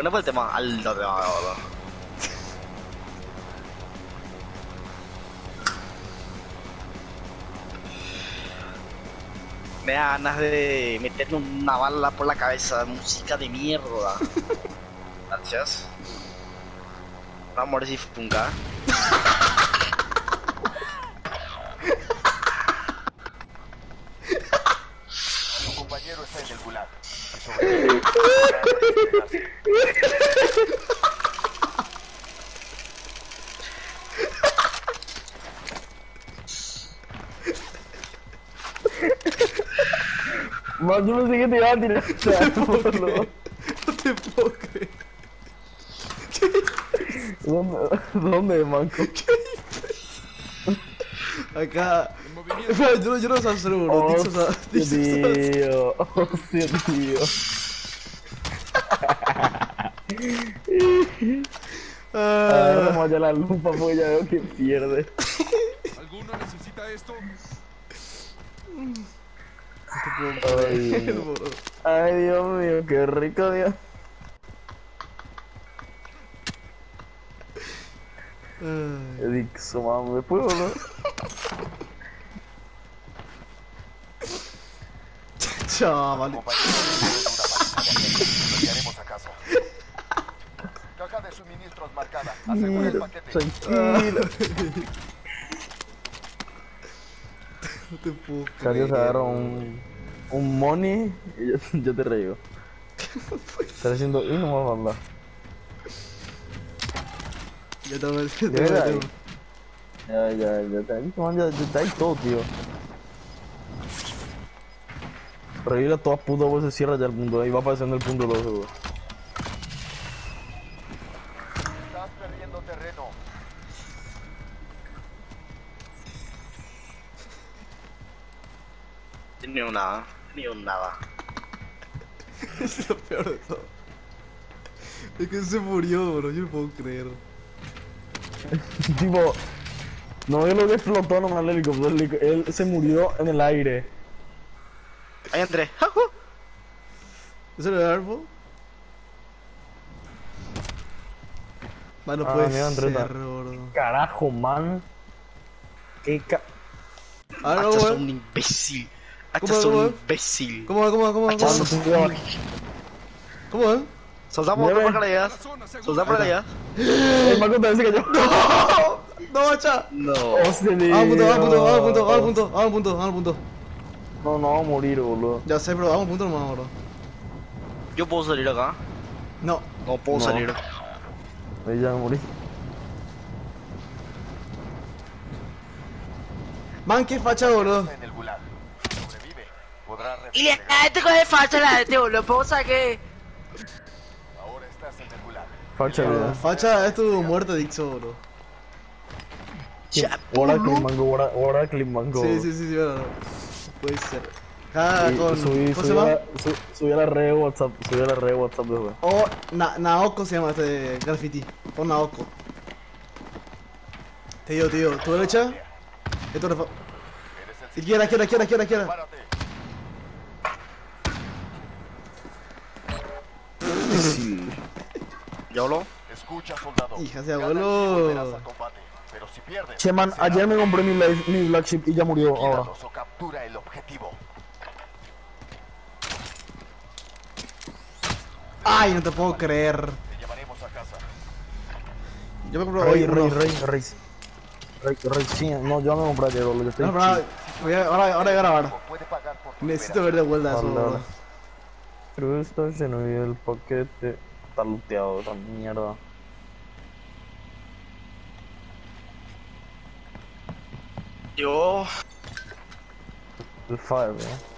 Bueno, pues el tema alto tema, boludo. Me da ganas de meterme una bala por la cabeza, música de mierda. Gracias. Vamos a ver si funca. Tu compañero está en el gulag. Si sobrevive, Más yo pensé que te iba a tirar. No te puedo creer. ¿Dónde, manco? Acá. Yo no sé hacer bro. Tío, hostia, tío. Agarramos ya la lupa porque ya veo que pierde. ¿alguno necesita esto? Ay, Dios mío, qué rico, Dios. Dixo, mami, después, boludo. Chaval. Lo enviaremos a casa. Caja de suministros marcada. Asegura el paquete. Tranquilo. No te puedo Cario se creer. agarra un money y yo te reígo. Está haciendo y no más banda. Ya te voy Ya está ahí todo, tío. Reír a todas putas, pues se cierra ya el punto. Ahí va apareciendo el punto 2, seguro. Estás perdiendo terreno. Ni un nada, ni un nada. Es lo peor de todo. Es que se murió, bro. Yo no puedo creer. Tipo, no es lo que explotó nomás el helicóptero. Él se murió en el aire. Ahí entré. ¿Eso era el árbol? Bueno, Ah, puede mira, ser, Andreta. bro. Carajo, man. Qué Ahora, Hasta ¿cómo son es? un imbécil. Hasta ¿Cómo, son cómo un es? imbécil. ¿Cómo es? ¿Cómo es? Soltamos otro paracaídas. Soltamos paracaídas. El Marco también se cayó. ¡No! ¡No, macha! No. Hostia, tío. Vamos al punto. No, no va a morir, boludo. Ya sé, pero vamos al punto nomás, bro. Yo puedo salir acá. No. No puedo No. salir. Ahí ya me morí. Man, qué facha, boludo. Está en el gulag. Si sobrevive, podrá Y la replegar. gente coge falta la gente, boludo. ¿Puedo saber Ahora estás en el gulag. Facha, boludo. Facha es tu muerte, Dixo, bro. Ahora clip mango, ahora clip mango. Sí, bro. Puede ser. Ah, Y con. subí ¿Cómo se llama? a la red de WhatsApp, subí a la red de WhatsApp después. O Naoko se llama este graffiti. O Naoko. Tío, ¿tu derecha? Esto es. Izquierda. Párate. ¿Ya habló? Escucha, soldado. Hija de Gana abuelo. y volverás al combate. Pero si pierdes, Che, man, será ayer me compré mi Black Ship y ya murió ahora. Líquidalos o captura el objetivo. Ay, no te puedo creer. Te llevaremos a casa. Yo me compré hoy uno. Rey, sí, no, yo me compré ayer, boludo, yo estoy No, pero ahora voy a grabar. Puede pagar por tu Necesito ver de vuelta eso, Vale, bro. vale. Pero está lleno y el paquete está looteado, esa mierda. Yo. El Fire,